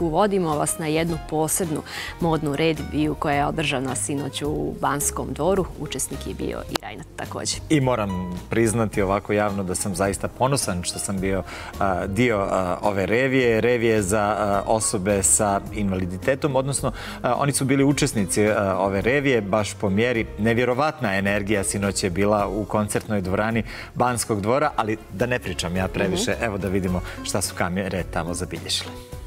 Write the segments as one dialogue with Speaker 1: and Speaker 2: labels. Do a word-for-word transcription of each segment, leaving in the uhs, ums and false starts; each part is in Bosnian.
Speaker 1: Hrvatsku, vodimo vas na jednu posebnu modnu reviju koja je održana sinoć u Banskom dvoru. Učesnik je bio i Rajnat također.
Speaker 2: I moram priznati ovako javno da sam zaista ponosan što sam bio a, dio a, ove revije, revije za a, osobe sa invaliditetom, odnosno a, oni su bili učesnici a, ove revije, baš po mjeri. Nevjerovatna energija sinoć je bila u koncertnoj dvorani Banskog dvora, ali da ne pričam ja previše, evo da vidimo šta su kamere tamo zabilježile.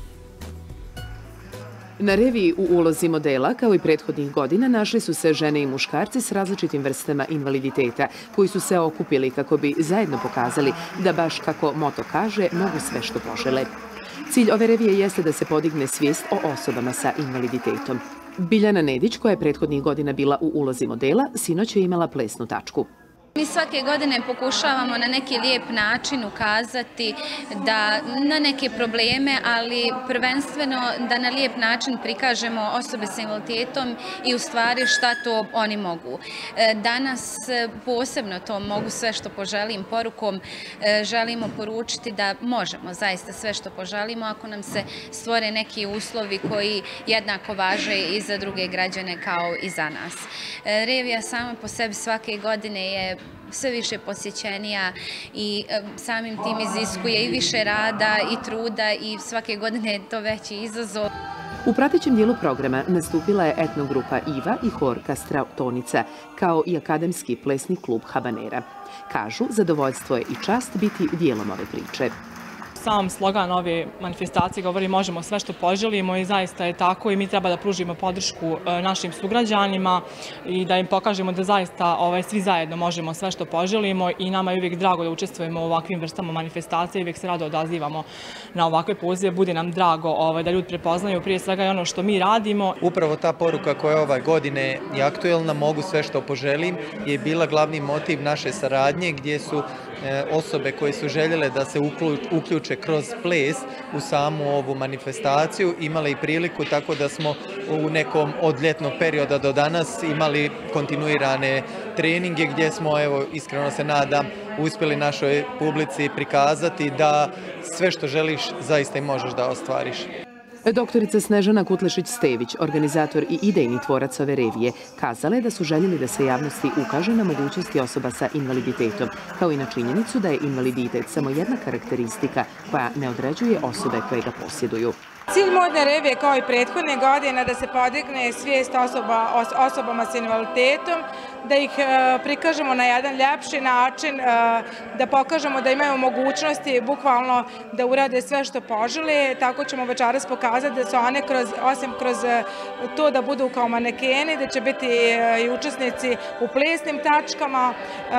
Speaker 3: Na reviji u ulozi modela, kao i prethodnih godina, našli su se žene i muškarci s različitim vrstama invaliditeta, koji su se okupili kako bi zajedno pokazali da, baš kako moto kaže, mogu sve što požele. Cilj ove revije jeste da se podigne svijest o osobama sa invaliditetom. Biljana Nedić, koja je prethodnih godina bila u ulozi modela, sinoć je imala plesnu tačku.
Speaker 4: Mi svake godine pokušavamo na neki lijep način ukazati da na neke probleme, ali prvenstveno da na lijep način prikažemo osobe sa invaliditetom i u stvari šta to oni mogu. Danas posebno to mogu sve što poželim porukom želimo poručiti da možemo zaista sve što poželimo ako nam se stvore neki uslovi koji jednako važe i za druge građane kao i za nas. Revija sama po sebi svake godine je sve više posjećenija i samim tim iziskuje i više rada i truda i svake godine je to veći izazov.
Speaker 3: U pratećem dijelu programa nastupila je etnogrupa Iva i hor Kastratonica, kao i akademski plesni klub Habanera. Kažu, zadovoljstvo je i čast biti dijelom ove priče.
Speaker 5: Sam slogan ove manifestacije govori možemo sve što poželimo i zaista je tako i mi treba da pružimo podršku našim sugrađanima i da im pokažemo da zaista ovaj, svi zajedno možemo sve što poželimo i nama je uvijek drago da učestvujemo u ovakvim vrstama manifestacije i uvijek se rado odazivamo na ovakve pozive. Bude nam drago ovaj, da ljudi prepoznaju prije svega i ono što mi radimo.
Speaker 6: Upravo ta poruka koja je ove godine i aktuelna, mogu sve što poželim, je bila glavni motiv naše saradnje gdje su osobe koje su željele da se uključe kroz ples u samu ovu manifestaciju imale i priliku, tako da smo u nekom od ljetnog perioda do danas imali kontinuirane treninge gdje smo, evo, iskreno se nadam, uspjeli našoj publici prikazati da sve što želiš zaista i možeš da ostvariš.
Speaker 3: Doktorica Snežana Kutlešić-Stević, organizator i idejni tvorac ove revije, kazala je da su željeli da se javnosti ukaže na mogućnosti osoba sa invaliditetom, kao i na činjenicu da je invaliditet samo jedna karakteristika koja ne određuje osobe koje ga posjeduju.
Speaker 7: Cilj modne revije kao i prethodne godine da se podigne svijest osoba, osobama sa invaliditetom, da ih prikažemo na jedan ljepši način, da pokažemo da imaju mogućnosti bukvalno da urade sve što požele. Tako ćemo večeras pokazati da su one, kroz, osim kroz to da budu kao manekeni, da će biti i učesnici u plesnim tačkama,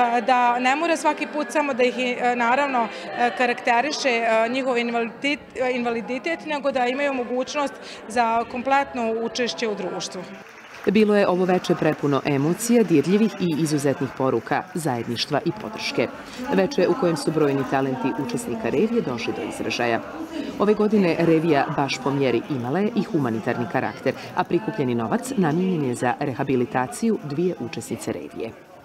Speaker 7: da ne mora svaki put samo da ih naravno karakteriše njihov invaliditet, invaliditet nego da imaju mogućnost za kompletno učešće u društvu.
Speaker 3: Bilo je ovo veče prepuno emocija, dirljivih i izuzetnih poruka, zajedništva i podrške. Veče u kojem su brojni talenti učesnika revije došli do izražaja. Ove godine revija baš po mjeri imala je i humanitarni karakter, a prikupljeni novac namijenjen je za rehabilitaciju dvije učesnice revije.